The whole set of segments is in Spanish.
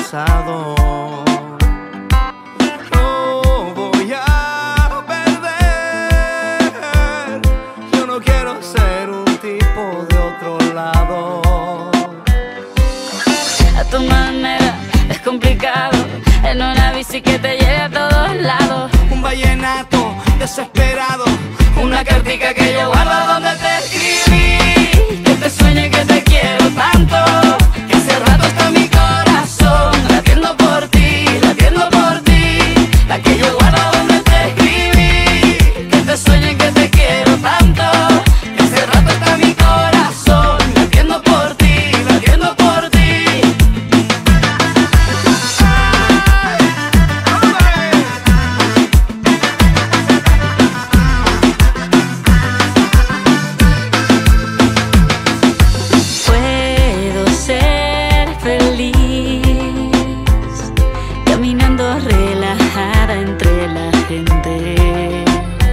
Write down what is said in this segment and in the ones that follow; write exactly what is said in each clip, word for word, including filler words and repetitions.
pasado. No voy a perder, yo no quiero ser un tipo de otro lado. A tu manera es complicado, en una bici que te lleve a todos lados. Un vallenato desesperado, una cartica que yo guardo donde te escribí, Que te sueño y que te quiero tanto, que hace rato está mi corazón latiendo por ti, latiendo por ti. la que yo guardo donde te escribí, Que te sueño y que te quiero tanto, que hace rato está mi corazón latiendo por ti, latiendo por ti. Puedo ser feliz caminando relajada entre la gente.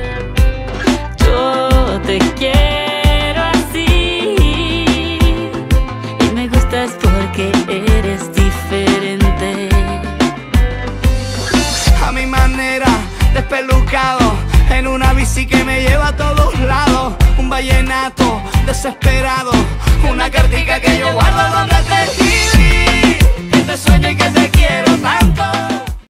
Yo te quiero así y me gustas porque eres diferente. a mi manera, despelucado, en una bici que me lleva a todos lados. Un vallenato desesperado, una cartica que yo guardo donde te escribí, Que te sueño y que te quiero tanto.